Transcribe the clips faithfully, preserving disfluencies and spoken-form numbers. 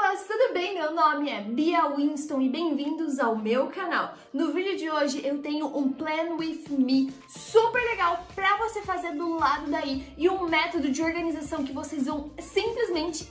pessoas, tudo bem? Meu nome é Bia Winston e bem-vindos ao meu canal. No vídeo de hoje eu tenho um Plan With Me super legal pra você fazer do lado daí e um método de organização que vocês vão simplesmente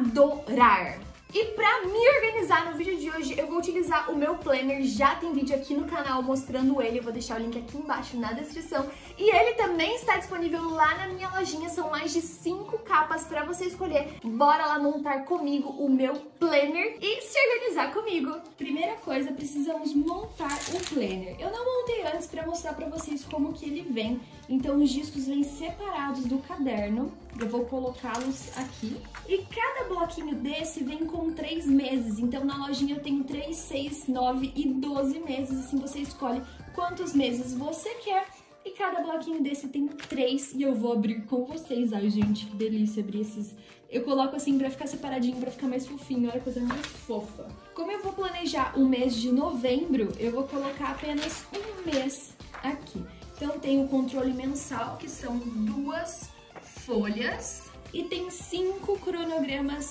adorar. E pra me organizar no vídeo de hoje, eu vou utilizar o meu planner, já tem vídeo aqui no canal mostrando ele, eu vou deixar o link aqui embaixo na descrição. E ele também está disponível lá na minha lojinha, são mais de cinco capas pra você escolher. Bora lá montar comigo o meu planner e se organizar comigo. Primeira coisa, precisamos montar o planner. Eu não montei antes pra mostrar pra vocês como que ele vem, então os discos vêm separados do caderno. Eu vou colocá-los aqui. E cada bloquinho desse vem com três meses. Então na lojinha eu tenho três, seis, nove e doze meses. Assim você escolhe quantos meses você quer. E cada bloquinho desse tem três. E eu vou abrir com vocês. Ai, gente, que delícia abrir esses. Eu coloco assim pra ficar separadinho, pra ficar mais fofinho. Olha a coisa mais fofa. Como eu vou planejar o mês de novembro, eu vou colocar apenas um mês aqui. Então tem o controle mensal, que são duas folhas, e tem cinco cronogramas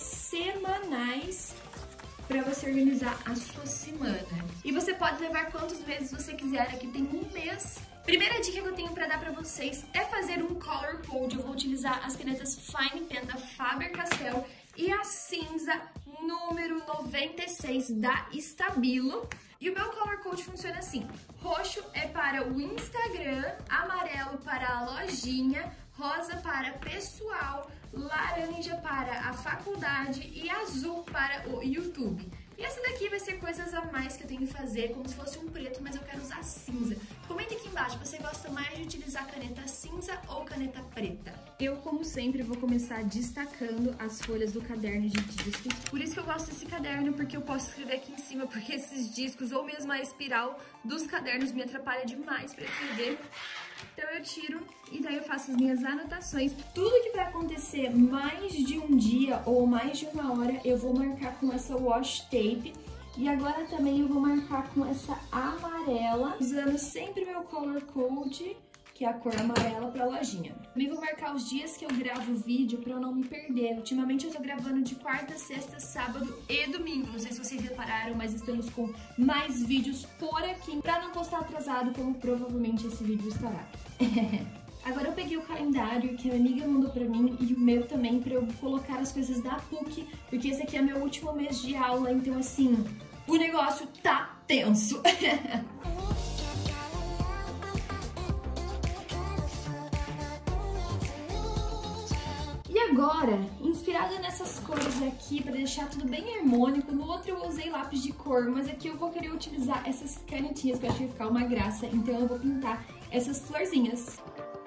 semanais para você organizar a sua semana. E você pode levar quantos meses você quiser, aqui tem um mês. Primeira dica que eu tenho para dar para vocês é fazer um color code. Eu vou utilizar as canetas Fine Pen da Faber-Castell e a cinza número noventa e seis da Stabilo. E o meu color code funciona assim: roxo é para o Instagram, amarelo para a lojinha, rosa para pessoal, laranja para a faculdade e azul para o YouTube. E essa daqui vai ser coisas a mais que eu tenho que fazer, como se fosse um preto, mas eu quero usar cinza. Comenta aqui embaixo, você gosta mais de utilizar caneta cinza ou caneta preta? Eu, como sempre, vou começar destacando as folhas do caderno de discos. Por isso que eu gosto desse caderno, porque eu posso escrever aqui em cima, porque esses discos ou mesmo a espiral dos cadernos me atrapalha demais para escrever. Então eu tiro e daí eu faço as minhas anotações. Tudo que vai acontecer mais de um dia ou mais de uma hora eu vou marcar com essa washi tape. E agora também eu vou marcar com essa amarela, usando sempre meu color code, que é a cor amarela, pra lojinha. Também vou marcar os dias que eu gravo o vídeo pra eu não me perder. Ultimamente eu tô gravando de quarta, sexta, sábado e domingo. Não sei se vocês repararam, mas estamos com mais vídeos por aqui pra não postar atrasado, como provavelmente esse vídeo estará. Agora eu peguei o calendário que a minha amiga mandou pra mim e o meu também, pra eu colocar as coisas da P U C, porque esse aqui é meu último mês de aula, então assim, o negócio tá tenso. E agora, inspirada nessas cores aqui, para deixar tudo bem harmônico, no outro eu usei lápis de cor, mas aqui eu vou querer utilizar essas canetinhas que eu acho que vai ficar uma graça, então eu vou pintar essas florzinhas.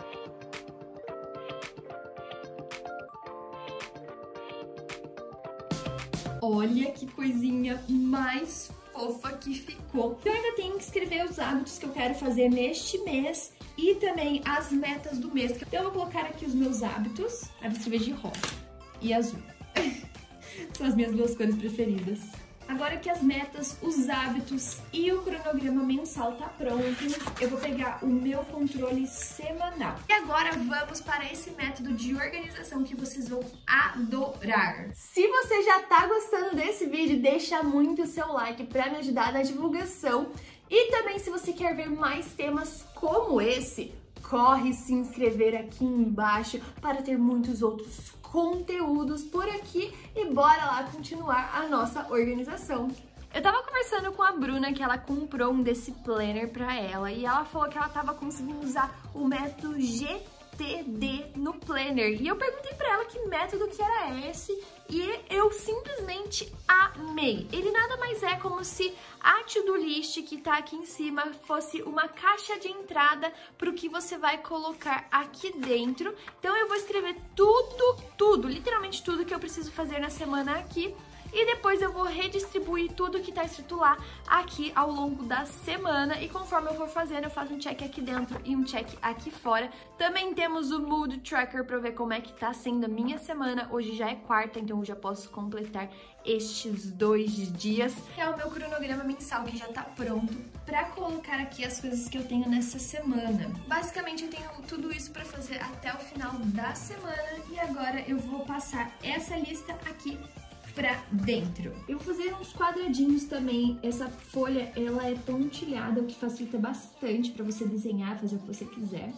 Olha que coisinha mais fofa que ficou. Eu ainda tenho que escrever os hábitos que eu quero fazer neste mês e também as metas do mês. Então eu vou colocar aqui os meus hábitos. Eu vou escrever de rosa e azul. São as minhas duas cores preferidas. Agora que as metas, os hábitos e o cronograma mensal tá pronto, eu vou pegar o meu controle semanal. E agora vamos para esse método de organização que vocês vão adorar. Se você já tá gostando desse vídeo, deixa muito o seu like para me ajudar na divulgação. E também, se você quer ver mais temas como esse, corre se inscrever aqui embaixo para ter muitos outros conteúdos por aqui e bora lá continuar a nossa organização. Eu tava conversando com a Bruna que ela comprou um desse planner pra ela e ela falou que ela tava conseguindo usar o método G T D no planner. E eu perguntei pra ela que método que era esse e eu simplesmente amei. Ele nada mais é como se a to-do list que tá aqui em cima fosse uma caixa de entrada pro que você vai colocar aqui dentro. Então eu vou escrever tudo, tudo, literalmente tudo que eu preciso fazer na semana aqui. E depois eu vou redistribuir tudo que tá escrito lá aqui ao longo da semana. E conforme eu for fazendo, eu faço um check aqui dentro e um check aqui fora. Também temos o Mood Tracker pra ver como é que tá sendo a minha semana. Hoje já é quarta, então eu já posso completar estes dois dias. É o meu cronograma mensal que já tá pronto pra colocar aqui as coisas que eu tenho nessa semana. Basicamente eu tenho tudo isso pra fazer até o final da semana. E agora eu vou passar essa lista aqui pra dentro. Eu vou fazer uns quadradinhos também. Essa folha, ela é pontilhada, o que facilita bastante pra você desenhar, fazer o que você quiser.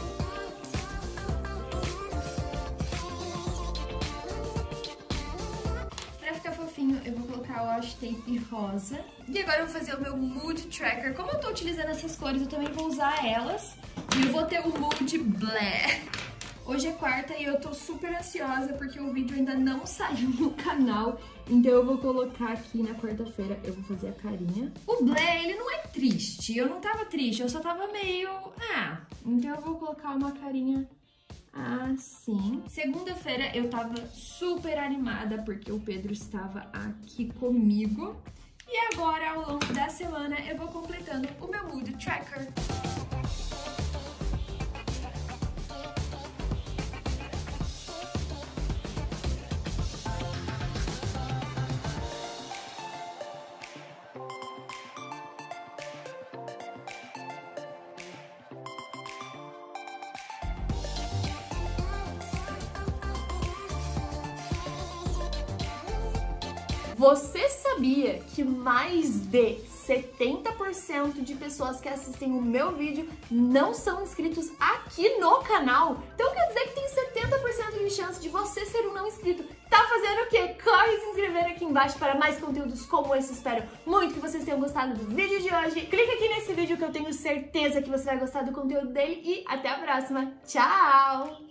Pra ficar fofinho, eu vou colocar o washi tape rosa. E agora eu vou fazer o meu mood tracker. Como eu tô utilizando essas cores, eu também vou usar elas. E eu vou ter o mood blé. Hoje é quarta e eu tô super ansiosa porque o vídeo ainda não saiu no canal. Então eu vou colocar aqui na quarta-feira, eu vou fazer a carinha. O blé, ele não é triste. Eu não tava triste, eu só tava meio... Ah, então eu vou colocar uma carinha assim. Segunda-feira eu tava super animada porque o Pedro estava aqui comigo. E agora, ao longo da semana, eu vou completando o meu mood tracker. Você sabia que mais de setenta por cento de pessoas que assistem o meu vídeo não são inscritos aqui no canal? Então quer dizer que tem setenta por cento de chance de você ser um não inscrito. Tá fazendo o quê? Corre se inscrever aqui embaixo para mais conteúdos como esse. Espero muito que vocês tenham gostado do vídeo de hoje. Clica aqui nesse vídeo que eu tenho certeza que você vai gostar do conteúdo dele e até a próxima. Tchau!